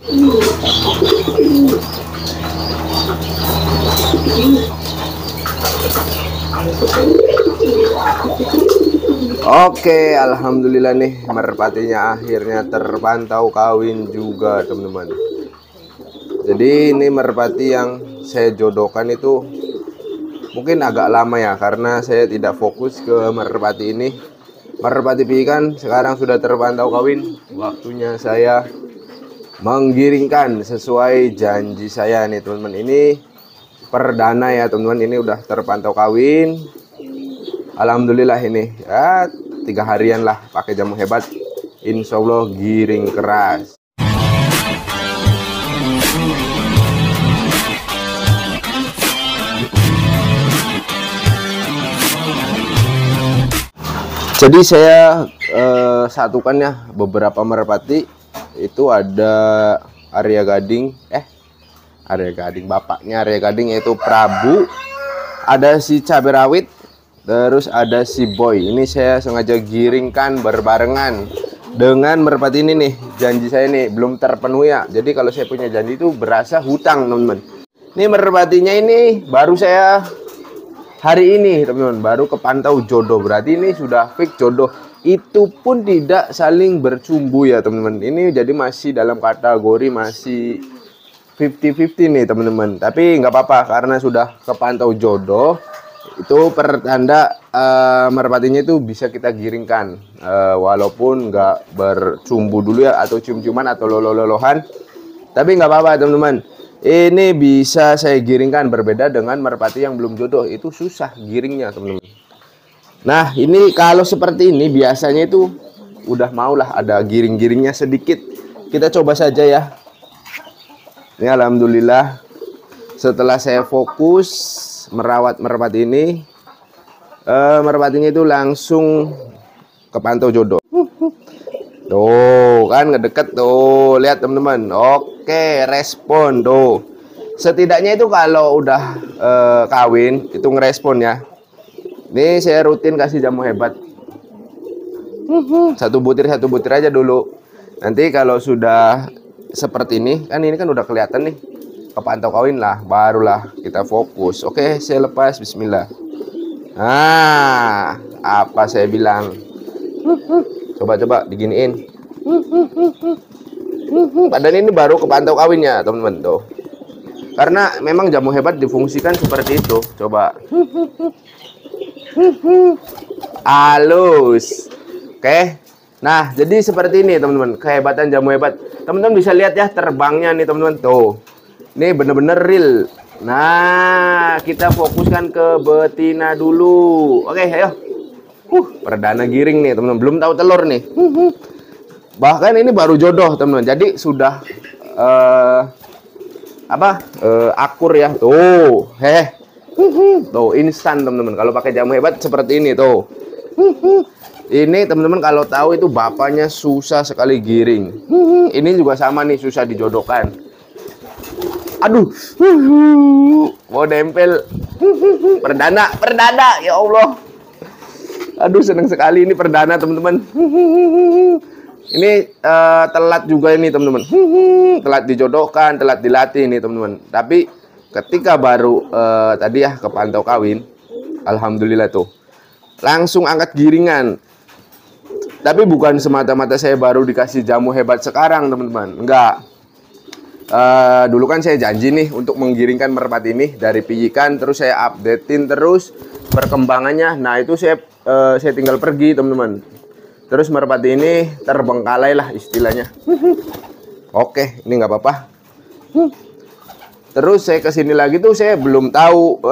Oke, alhamdulillah nih merpatinya akhirnya terpantau kawin juga, teman-teman. Jadi ini merpati yang saya jodohkan itu mungkin agak lama ya, karena saya tidak fokus ke merpati ini. Merpati pikan sekarang sudah terpantau kawin. Waktunya saya menggiringkan sesuai janji saya nih, teman-teman. Ini perdana ya, teman-teman. Ini udah terpantau kawin. Alhamdulillah ini ya 3 harian lah pakai jamu hebat. Insya Allah giring keras. Jadi saya satukan ya beberapa merpati. Itu ada Arya Gading, bapaknya Arya Gading yaitu Prabu. Ada si cabai rawit, terus ada si Boy. Ini saya sengaja giringkan berbarengan dengan merpati ini nih. Janji saya nih belum terpenuhi ya. Jadi kalau saya punya janji itu berasa hutang, teman-teman. Ini merpatinya ini baru saya hari ini, teman-teman, baru kepantau jodoh. Berarti ini sudah fix jodoh. Itu pun tidak saling bercumbu ya, teman-teman. Ini jadi masih dalam kategori masih 50-50 nih, teman-teman. Tapi nggak apa-apa karena sudah kepantau jodoh. Itu pertanda merpatinya itu bisa kita giringkan, walaupun nggak bercumbu dulu ya, atau cium-ciuman atau lolo-lolohan. Tapi nggak apa-apa, teman-teman. Ini bisa saya giringkan, berbeda dengan merpati yang belum jodoh. Itu susah giringnya, teman-teman. Nah, ini kalau seperti ini biasanya itu udah maulah ada giring-giringnya sedikit. Kita coba saja ya. Ini alhamdulillah setelah saya fokus merawat merpati ini, merpatinya itu langsung kepantau jodoh. Tuh kan ngedeket tuh, lihat teman-teman. Oke, respon tuh. Setidaknya itu kalau udah kawin itu ngerespon ya. Ini saya rutin kasih jamu hebat. Satu butir aja dulu. Nanti kalau sudah seperti ini kan udah kelihatan nih kepantau kawin lah, barulah kita fokus. Oke, saya lepas, bismillah. Nah, apa saya bilang? Coba diginiin. Padahal ini baru kepantau kawinnya, teman-teman tuh. Karena memang jamu hebat difungsikan seperti itu. Coba. Halus. Oke. Nah, jadi seperti ini, teman-teman, kehebatan jamu hebat. Teman-teman bisa lihat ya terbangnya nih, teman-teman. Tuh. Ini bener-bener real. Nah, kita fokuskan ke betina dulu. Oke, ayo. Perdana giring nih, teman-teman. Belum tahu telur nih. Bahkan ini baru jodoh, teman-teman. Jadi sudah akur ya. Tuh. Tuh, instan, teman-teman. Kalau pakai jamu hebat seperti ini tuh. Ini teman-teman kalau tahu itu bapaknya susah sekali giring. Ini juga sama nih, susah dijodohkan. Aduh. Mau nempel. Perdana, ya Allah. Aduh, seneng sekali ini perdana, teman-teman. Ini telat juga ini, teman-teman. Telat dijodohkan, telat dilatih ini, teman-teman. Tapi ketika baru tadi ya kepantau kawin, alhamdulillah tuh langsung angkat giringan. Tapi bukan semata-mata saya baru dikasih jamu hebat sekarang, teman-teman. Enggak. Dulu kan saya janji nih untuk menggiringkan merpati ini dari pijikan, terus saya updatein terus perkembangannya. Nah, itu saya tinggal pergi, teman-teman. Terus merpati ini terbengkalai lah istilahnya. Oke, ini nggak apa-apa. Terus saya kesini lagi tuh saya belum tahu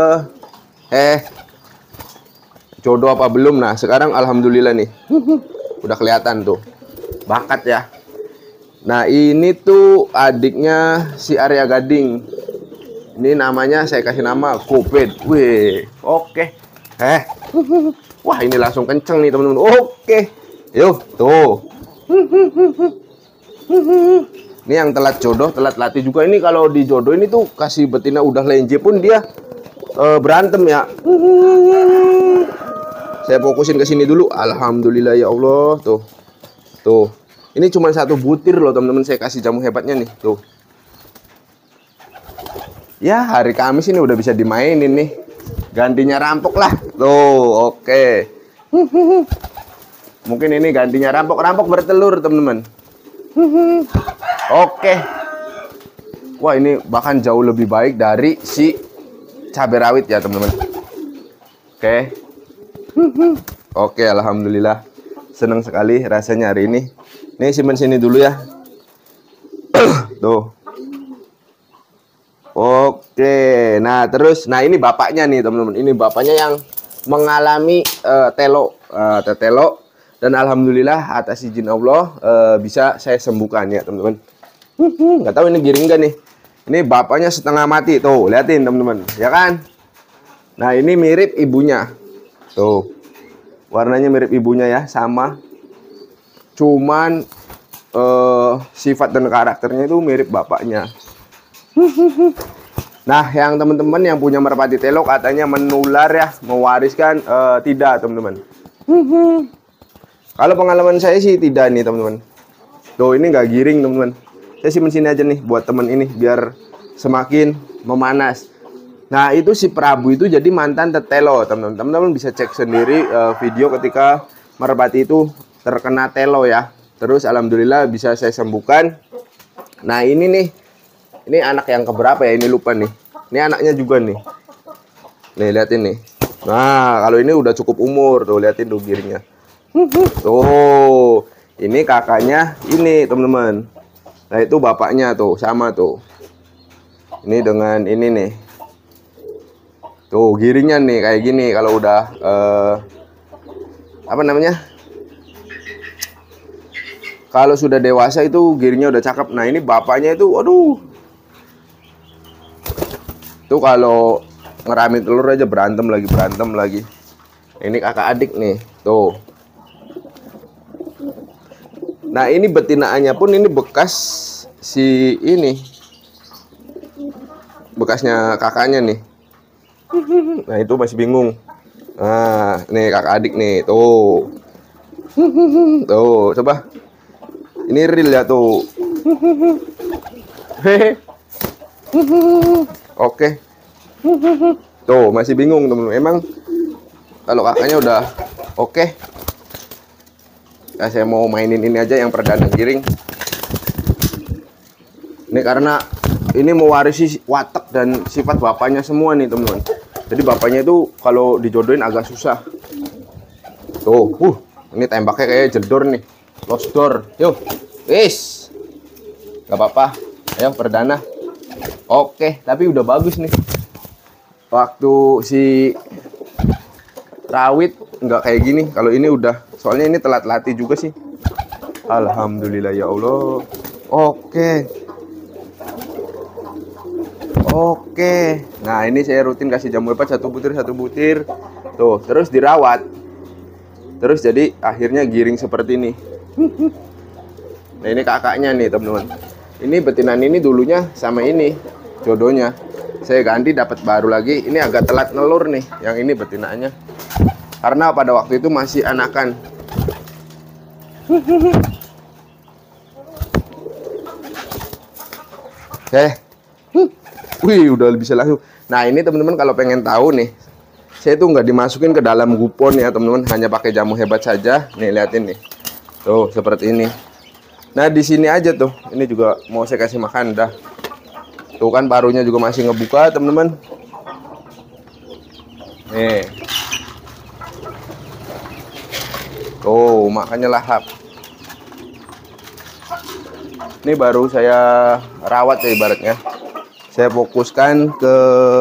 jodoh apa belum. Nah, sekarang alhamdulillah nih udah kelihatan tuh bakat ya. Nah, ini tuh adiknya si Arya Gading. Ini namanya saya kasih nama Kopet. Wih, oke. Wah, ini langsung kenceng nih, teman-teman. Oke. Yuk, tuh. Ini yang telat jodoh, telat latih juga. Ini kalau di jodoh ini tuh kasih betina udah lenje pun dia berantem ya. Saya fokusin ke sini dulu. Alhamdulillah ya Allah, tuh. Ini cuma 1 butir loh teman-teman, saya kasih jamu hebatnya nih. Tuh. Ya, hari Kamis ini udah bisa dimainin nih. Gantinya rampok lah. Tuh, oke. Mungkin ini gantinya rampok. Rampok bertelur, teman-teman. Oke. Wah, ini bahkan jauh lebih baik dari si cabai rawit ya, teman-teman. Oke. Oke, alhamdulillah. Senang sekali rasanya hari ini. Nih simpen sini dulu ya. Tuh. Oke. Nah, terus ini bapaknya nih, teman-teman. Ini bapaknya yang mengalami telo, tetelo, dan alhamdulillah atas izin Allah bisa saya sembuhkan ya, teman-teman. Nggak tahu ini giring nggak nih. Ini bapaknya setengah mati tuh, liatin teman-teman, ya kan? Nah, ini mirip ibunya. Tuh. Warnanya mirip ibunya ya, sama. Cuman sifat dan karakternya itu mirip bapaknya. Nah, yang teman-teman yang punya merpati telo katanya menular ya, mewariskan, tidak teman-teman. Kalau pengalaman saya sih tidak nih teman-teman. Tuh, ini nggak giring teman-teman. Saya simpen sini aja nih buat teman ini biar semakin memanas. Nah, itu si Prabu itu jadi mantan tetelo teman-teman. Teman-teman bisa cek sendiri video ketika merpati itu terkena telo ya. Terus alhamdulillah bisa saya sembuhkan. Nah, ini nih. Ini anak yang keberapa ya? Ini lupa nih. Ini anaknya juga nih. Nih, liatin nih. Nah, kalau ini udah cukup umur. Tuh, liatin tuh giringnya. Tuh, ini kakaknya ini, teman-teman. Nah, itu bapaknya tuh, sama tuh. Ini dengan ini nih. Tuh, giringnya nih kayak gini kalau udah apa namanya? Kalau sudah dewasa itu giringnya udah cakep. Nah, ini bapaknya itu, aduh. Tuh kalau ngeramin telur aja berantem lagi. Ini kakak adik nih, tuh. Nah, ini betinaannya pun ini bekas si ini. Bekasnya kakaknya nih. Nah, itu masih bingung. Nah, nih kakak adik nih, tuh. Tuh, coba. Ini real ya tuh. Hehe. Oke. Tuh, masih bingung teman-teman. Emang kalau kakaknya udah oke. Nah, saya mau mainin ini aja yang perdana giring. Ini karena ini mewarisi watak dan sifat bapaknya semua nih, teman-teman. Jadi bapaknya itu kalau dijodohin agak susah. Tuh, ini tembaknya kayak jedor nih. Lost door. Yuk. Wis. Gak apa-apa. Ayo perdana. Oke, tapi udah bagus nih. Waktu si rawit nggak kayak gini. Kalau ini udah, soalnya ini telat latih juga sih. Alhamdulillah ya Allah. Oke. Nah, ini saya rutin kasih jamu hebat satu butir. Tuh, terus dirawat. Terus jadi akhirnya giring seperti ini. Nah, ini kakaknya nih, teman-teman. Ini betinan ini dulunya sama ini jodohnya. Saya ganti dapat baru lagi. Ini agak telat nelur nih. Yang ini betinanya. Karena pada waktu itu masih anakan. Oke. Wih, udah bisa langsung. Nah, ini teman-teman kalau pengen tahu nih, saya tuh nggak dimasukin ke dalam gupon ya teman-teman, hanya pakai jamu hebat saja. Nih, liatin nih. Tuh, seperti ini. Nah, di sini aja tuh. Ini juga mau saya kasih makan dah. Tuh kan parunya juga masih ngebuka, teman-teman. Nih. Tuh, makanya lahap. Ini baru saya rawat ya ibaratnya. Saya fokuskan ke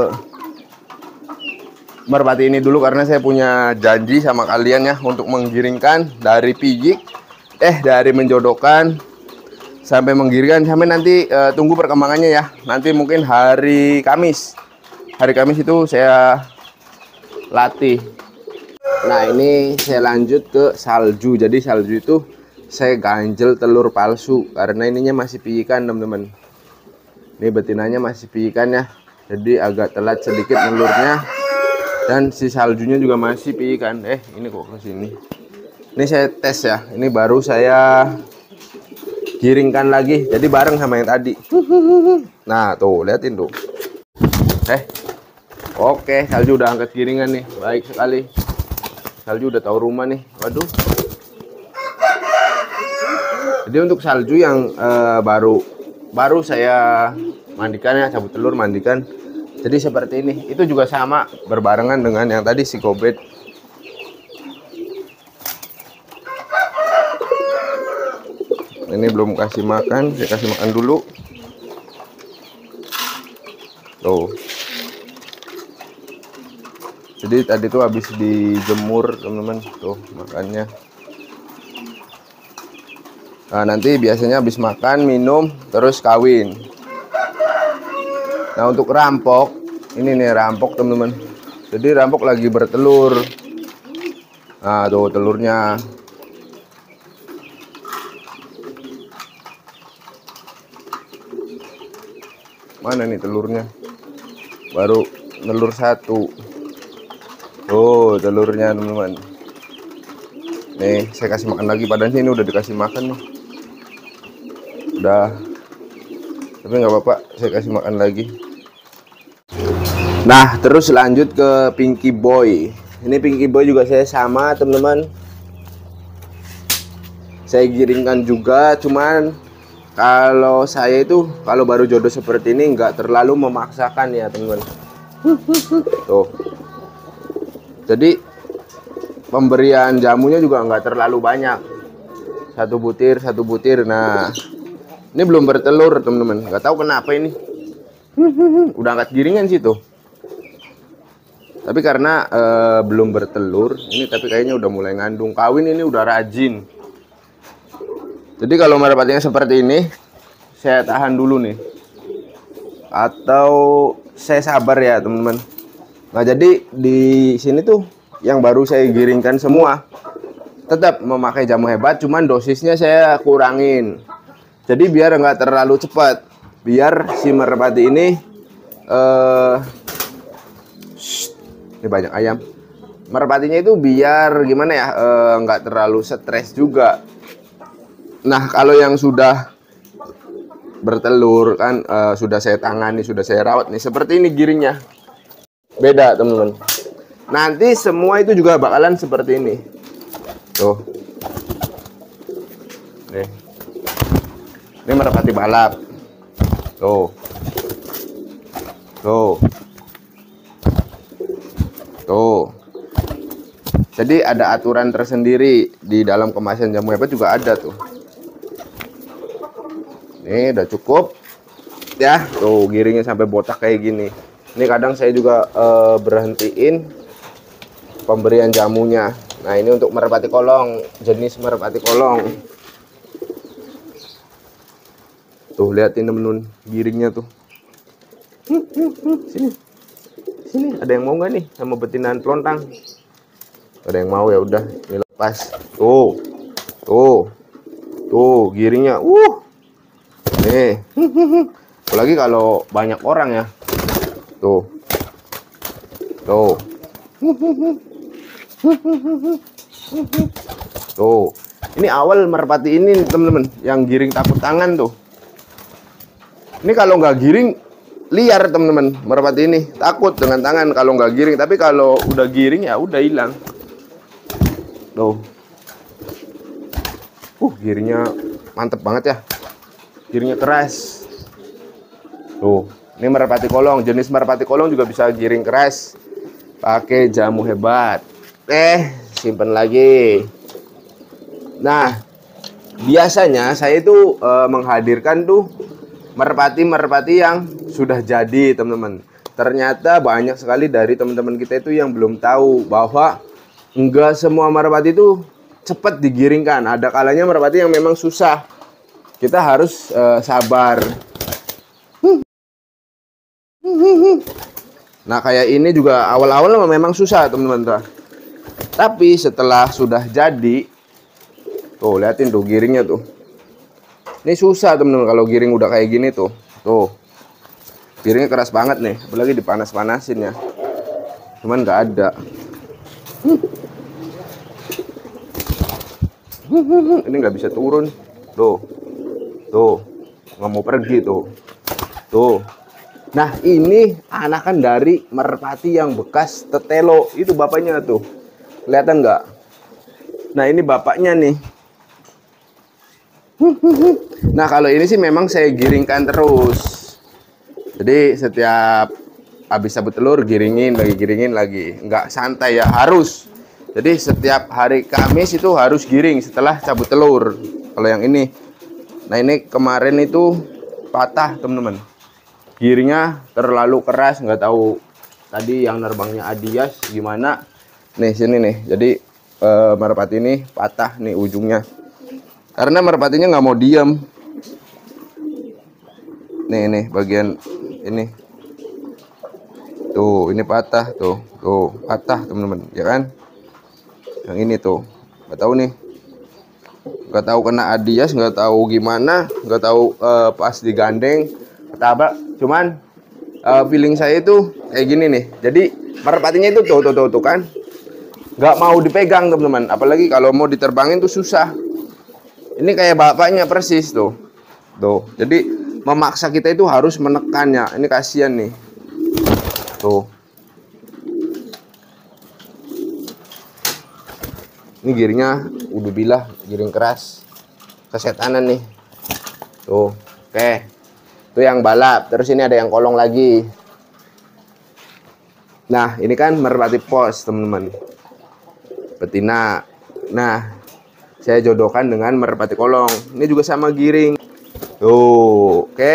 merpati ini dulu karena saya punya janji sama kalian ya untuk menggiringkan dari pijik, dari menjodohkan sampai menggiringkan sampai nanti tunggu perkembangannya ya. Nanti mungkin hari Kamis. Hari Kamis itu saya latih. Nah, ini saya lanjut ke salju. Jadi salju itu saya ganjel telur palsu karena ininya masih pijikan, teman-teman. Ini betinanya masih pijikan ya. Jadi agak telat sedikit telurnya. Dan si saljunya juga masih pijikan. Ini kok ke sini. Ini saya tes ya. Ini baru saya giringkan lagi jadi bareng sama yang tadi. Nah tuh liatin tuh. Oke, Salju udah angkat giringan nih, baik sekali. Salju udah tahu rumah nih. Waduh. Jadi untuk Salju yang baru saya mandikan ya, cabut telur mandikan. Jadi seperti ini. Itu juga sama berbarengan dengan yang tadi si Gobet. Ini belum kasih makan, saya kasih makan dulu. Tuh. Jadi tadi tuh habis dijemur teman-teman, tuh makannya. Nah nanti biasanya habis makan, minum, terus kawin. Nah untuk rampok, ini nih rampok teman-teman. Jadi rampok lagi bertelur. Nah tuh telurnya. Mana nih telurnya? Baru telur satu. Oh telurnya teman-teman. Nih saya kasih makan lagi. Padahal ini udah dikasih makan nih. Udah. Tapi nggak apa-apa, saya kasih makan lagi. Nah terus lanjut ke Pinky Boy. Ini Pinky Boy juga saya sama teman-teman. Saya giringkan juga, cuman kalau saya itu kalau baru jodoh seperti ini nggak terlalu memaksakan ya teman-teman. Tuh. Jadi pemberian jamunya juga nggak terlalu banyak. Satu butir. Nah, ini belum bertelur teman-teman. Nggak tahu kenapa ini. Udah angkat giringan sih tuh. Tapi karena belum bertelur, ini tapi kayaknya udah mulai ngandung. Kawin ini udah rajin. Jadi kalau merpatinya seperti ini, saya tahan dulu nih. Atau saya sabar ya teman-teman. Nah jadi di sini tuh yang baru saya giringkan semua tetap memakai jamu hebat, cuman dosisnya saya kurangin. Jadi biar nggak terlalu cepat, biar si merpati ini banyak ayam. Merpatinya itu biar gimana ya, nggak terlalu stres juga. Nah kalau yang sudah bertelur kan sudah saya tangani, sudah saya rawat nih, seperti ini giringnya. Beda teman-teman. Nanti semua itu juga bakalan seperti ini. Tuh. Nih. Ini merpati balap. Tuh. Tuh. Tuh. Jadi ada aturan tersendiri di dalam kemasan jamu hebat juga ada tuh. Ini udah cukup ya, tuh giringnya sampai botak kayak gini. Ini kadang saya juga berhentiin pemberian jamunya. Nah ini untuk merpati kolong, jenis merpati kolong. Tuh liatin temen-temen giringnya tuh. Sini ada yang mau nggak nih sama betinan pelontang? Ada yang mau ya udah, ini lepas. Tuh giringnya. Nih. Apalagi kalau banyak orang ya. Tuh. Tuh. Ini awal merpati ini teman-teman yang giring takut tangan tuh. Ini kalau nggak giring liar teman-teman, merpati ini takut dengan tangan kalau nggak giring. Tapi kalau udah giring ya udah hilang. Tuh. Giringnya mantep banget ya. Giringnya keras. Tuh, ini merpati kolong. Jenis merpati kolong juga bisa giring keras pakai jamu hebat. Simpen lagi. Nah, biasanya saya itu menghadirkan tuh merpati-merpati yang sudah jadi, teman-teman. Ternyata banyak sekali dari teman-teman kita itu yang belum tahu bahwa enggak semua merpati itu cepat digiringkan. Ada kalanya merpati yang memang susah. Kita harus sabar. Nah kayak ini juga awal-awal memang susah teman-teman. Tapi setelah sudah jadi, tuh liatin tuh giringnya tuh. Ini susah teman-teman kalau giring udah kayak gini tuh. Tuh giringnya keras banget nih, apalagi dipanas-panasin ya. Cuman nggak ada. Ini nggak bisa turun. Tuh. Tuh, nggak mau pergi tuh. Tuh. Nah, ini anakan dari merpati yang bekas tetelo. Itu bapaknya tuh. Kelihatan nggak? Nah, ini bapaknya nih. Nah, kalau ini sih memang saya giringkan terus. Jadi setiap habis cabut telur giringin lagi. Nggak santai ya, harus. Jadi setiap hari Kamis itu harus giring setelah cabut telur. Kalau yang ini. Nah, ini kemarin itu patah, teman-teman. Giringnya terlalu keras, nggak tahu tadi yang nerbangnya Adias gimana. Nih sini nih. Jadi merpati ini patah nih ujungnya. Karena merpatinya nggak mau diam. Nih bagian ini. Tuh, ini patah tuh. Tuh, patah, teman-teman, ya kan? Yang ini tuh. Nggak tahu nih. Nggak tahu kena Adias, nggak tahu gimana, nggak tahu pas digandeng ketabrak. Cuman feeling saya itu kayak gini nih. Jadi merpatinya itu tuh kan, nggak mau dipegang, teman-teman. Apalagi kalau mau diterbangin tuh susah. Ini kayak bapaknya persis tuh. Jadi memaksa kita itu harus menekannya. Ini kasihan nih. Tuh. Ini giringnya udah bilah, giring keras. Kesetanan nih. Tuh. Oke. Itu yang balap. Terus ini ada yang kolong lagi. Nah, ini kan merpati pos, teman-teman. Betina. Nah, saya jodohkan dengan merpati kolong. Ini juga sama giring. Tuh, oke.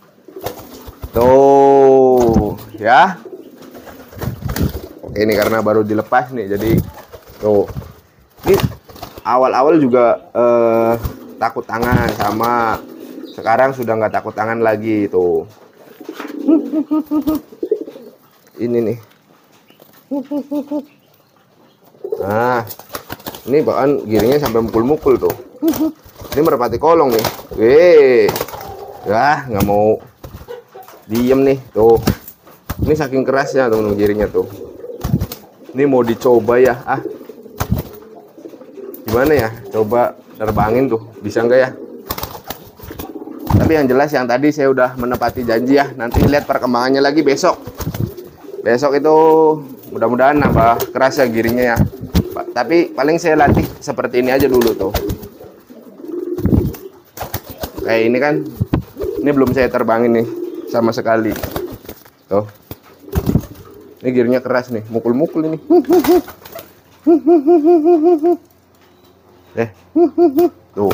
Tuh, ya. Oke, ini karena baru dilepas nih, jadi tuh. Ini awal-awal juga takut tangan sama. Sekarang sudah nggak takut tangan lagi tuh. Ini nih. Nah, ini bahkan giringnya sampai mukul-mukul tuh. Ini merpati kolong nih. Ya nggak mau diem nih tuh. Ini saking kerasnya tuh giringnya tuh. Ini mau dicoba ya. Gimana ya? Coba terbangin tuh. Bisa nggak ya? Tapi yang jelas yang tadi saya udah menepati janji ya. Nanti lihat perkembangannya lagi besok. Besok itu mudah-mudahan nambah keras ya giringnya ya. Tapi paling saya latih seperti ini aja dulu tuh. Kayak ini kan. Ini belum saya terbangin nih sama sekali. Tuh. Ini giringnya keras nih, mukul-mukul ini. Tuh.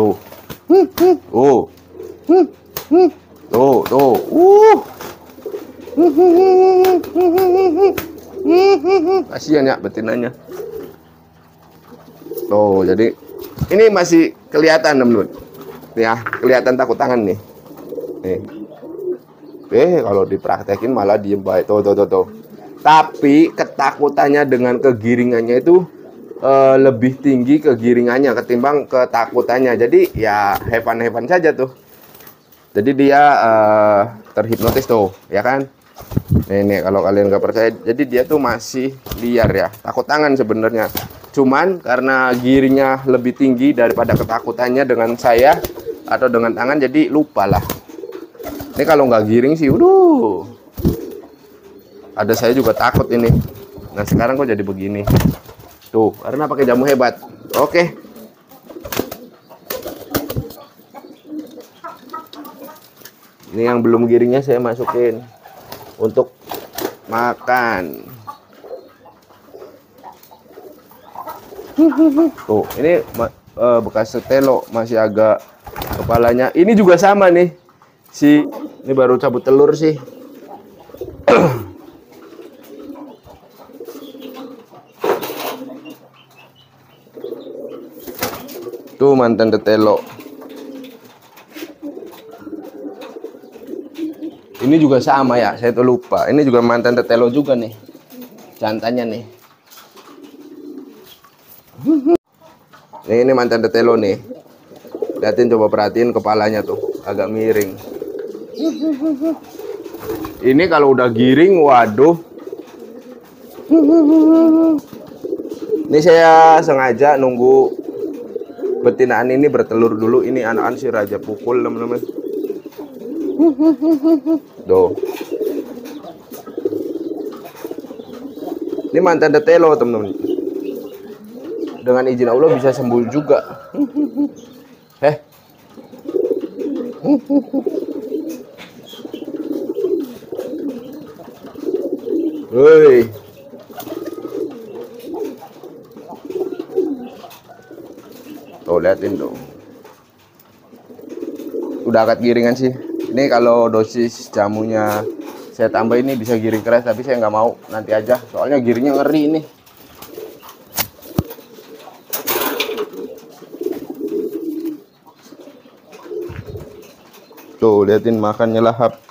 Kasihan ya betinanya. Tuh, jadi ini masih kelihatan, teman-teman. Nih ya, kelihatan takut tangan nih. Nih. Kalau dipraktekin malah diem baik. Tuh. Tapi ketakutannya dengan kegiringannya itu lebih tinggi kegiringannya ketimbang ketakutannya. Jadi ya hevan saja tuh. Jadi dia terhipnotis tuh, ya kan? Nih kalau kalian nggak percaya, jadi dia tuh masih liar ya. Takut tangan sebenarnya. Cuman karena giringnya lebih tinggi daripada ketakutannya dengan saya atau dengan tangan, jadi lupa lah. Ini kalau nggak giring sih, ada saya juga takut ini. Nah sekarang kok jadi begini. Tuh, karena pakai jamu hebat. Oke. Ini yang belum giringnya saya masukin untuk makan. Tuh, ini bekas setelo masih agak kepalanya. Ini juga sama nih. Ini baru cabut telur sih. Tuh mantan tetelo. Ini juga sama ya, saya tuh lupa. Ini juga mantan tetelo juga nih. Jantannya nih. Ini mantan tetelo nih. Lihatin, coba perhatiin kepalanya tuh, agak miring. Ini kalau udah giring, waduh. Ini saya sengaja nunggu Betinaan ini bertelur dulu. Ini anak-anak si raja pukul, teman-teman. Tuh. Ini mantan tetelo, teman-teman. Dengan izin Allah bisa sembuh juga. Woi. Tuh, liatin dong. Udah akad giringan sih. Ini kalau dosis jamunya saya tambah ini bisa giring keras, tapi saya nggak mau, nanti aja. Soalnya giringnya ngeri ini. Tuh, liatin makannya lahap.